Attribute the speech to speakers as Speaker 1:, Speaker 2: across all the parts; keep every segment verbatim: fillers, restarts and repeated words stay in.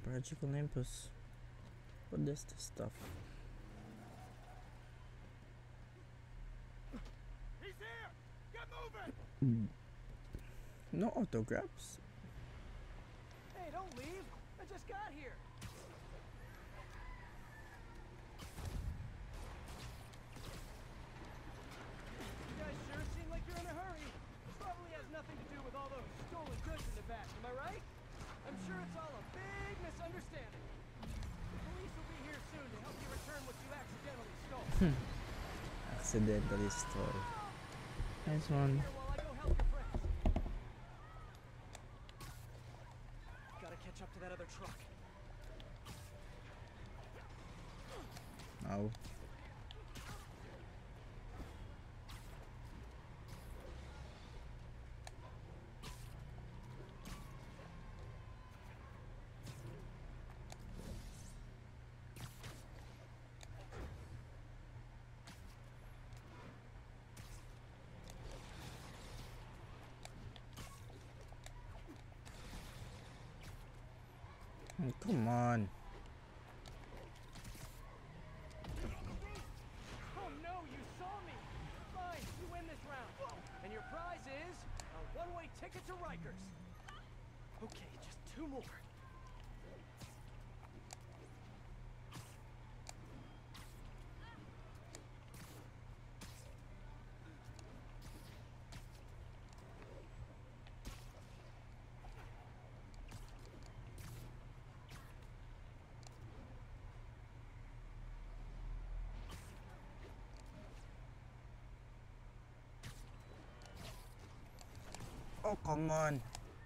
Speaker 1: Project Olympus. What is this stuff?
Speaker 2: He's here! Get moving!
Speaker 1: No autographs?
Speaker 2: Hey, don't leave! I just got here! You guys sure seem like you're in a hurry. Probably has nothing to do with all those stolen goods in the back, am I right? I'm sure it's all a big misunderstanding. The police will be here soon to help you return what you accidentally stole.
Speaker 1: Accidentally stole. Nice one.
Speaker 2: Here while I go help your friends. Gotta catch up to that other truck.
Speaker 1: Oh. Oh, come on.
Speaker 2: Oh no, you saw me! Fine, you win this round. And your prize is a one-way ticket to Rikers. Okay, just two more.
Speaker 1: Oh, come on.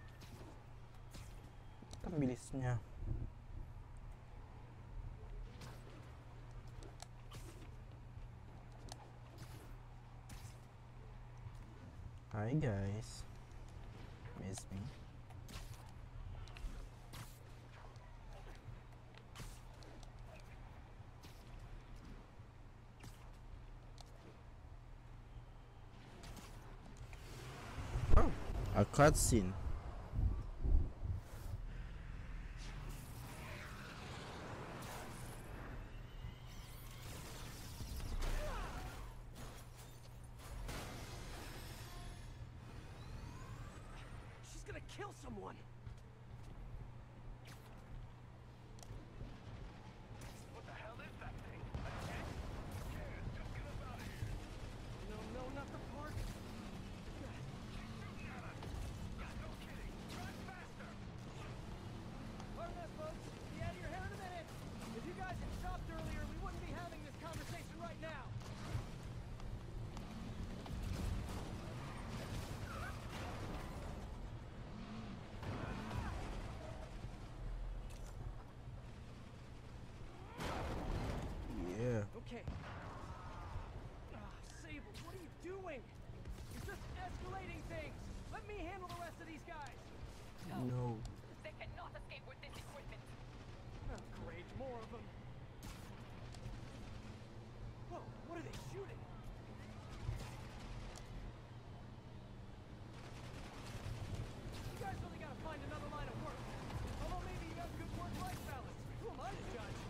Speaker 1: Ang bilis niya. Hi guys. Miss me? Oh, a cutscene.
Speaker 2: She's gonna kill someone. What the hell is that thing? A jet? Yeah, just get us out of here. No, no, not the park. No kidding. Drive faster. Pardon us, folks. Be out of your hair in a minute. If you guys had stopped earlier, we wouldn't be having this conversation right now.
Speaker 1: Yeah.
Speaker 2: Okay. Ah, Sable, what are you doing? You're just escalating things. Let me handle the rest of these guys.
Speaker 1: No.
Speaker 3: They cannot escape with this equipment.
Speaker 2: Oh, great, more of them. Whoa, what are they shooting? You guys really gotta find another line of work. Although maybe you have good work-life balance. Who am I to judge?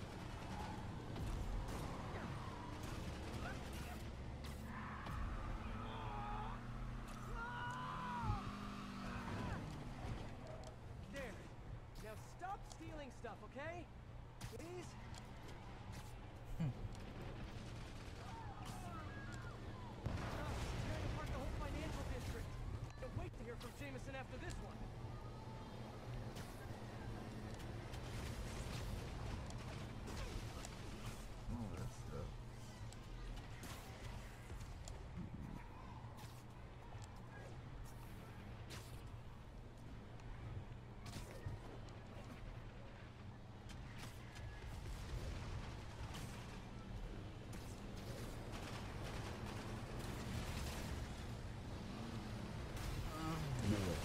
Speaker 2: There. Now stop stealing stuff, okay? Please? Ah, tearing apart the whole financial district. Can't wait to hear from Jameson after this one.
Speaker 1: Oh, that's dope. Do it.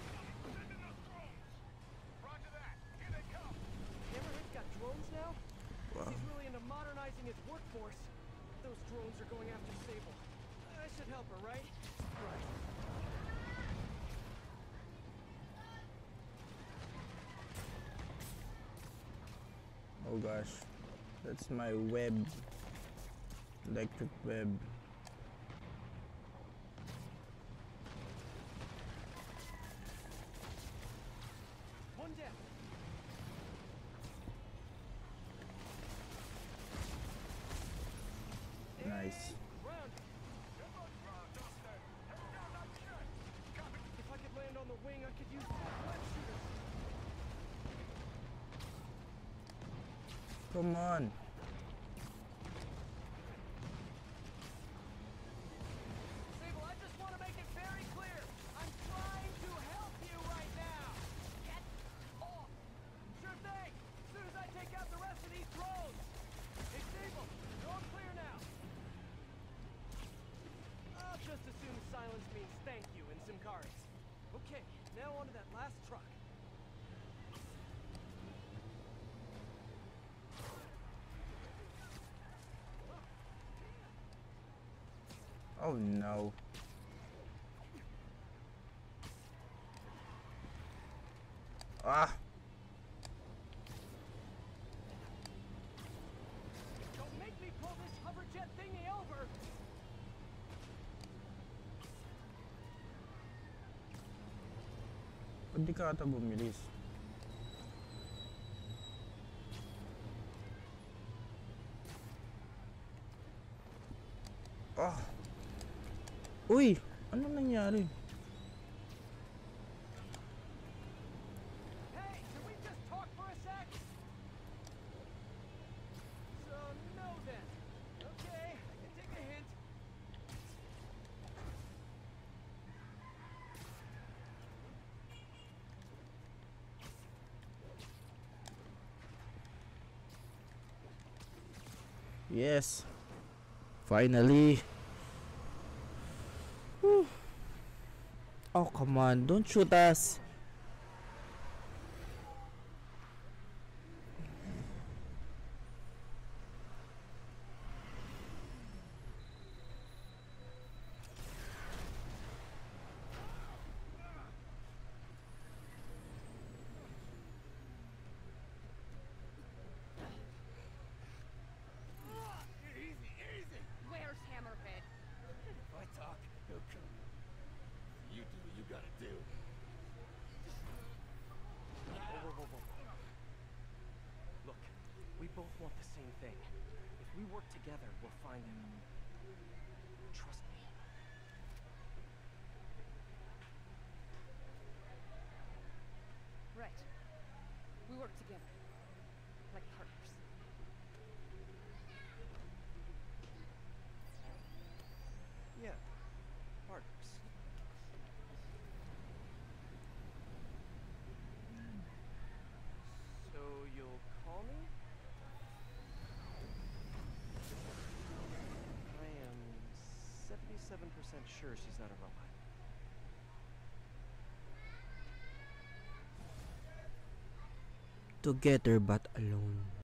Speaker 2: Roger that. Here they come. Hammerhead's got drones now?
Speaker 1: Wow.
Speaker 2: He's really into modernizing his workforce. Those drones are going after Sable. I should help her, right? Right.
Speaker 1: Oh gosh. That's my web. Electric web.
Speaker 2: One down.
Speaker 1: Nice.
Speaker 2: Round. If I could land on the wing, I could use that web shooter.
Speaker 1: Come on.
Speaker 2: Sable, I just want to make it very clear. I'm trying to help you right now.
Speaker 3: Get off!
Speaker 2: Sure thing. As soon as I take out the rest of these drones. Hey, Sable, you're all clear now. I'll just assume silence means thank you in some cards. Okay, now on to that last truck.
Speaker 1: Oh no. Ah.
Speaker 2: Don't make me pull this hoverjet thingy over.
Speaker 1: Ba't di ka ata bumilis? Ah. Uy! Ano nangyari?
Speaker 2: Hey, can we just talk for a sec? So, no then. Okay, I can take a hint.
Speaker 1: Yes. Finally. Whew. Oh, come on. Don't shoot us.
Speaker 3: Where's Hammerhead?
Speaker 4: If I talk, he'll kill me. You do what you gotta do.
Speaker 2: Whoa, whoa, whoa, whoa. Look, we both want the same thing. If we work together, we'll find him. Trust me.
Speaker 3: Right. We work together. Like partners.
Speaker 2: Yeah, partners. So you'll call me? I am seventy-seven percent sure she's not a robot.
Speaker 1: Together but alone.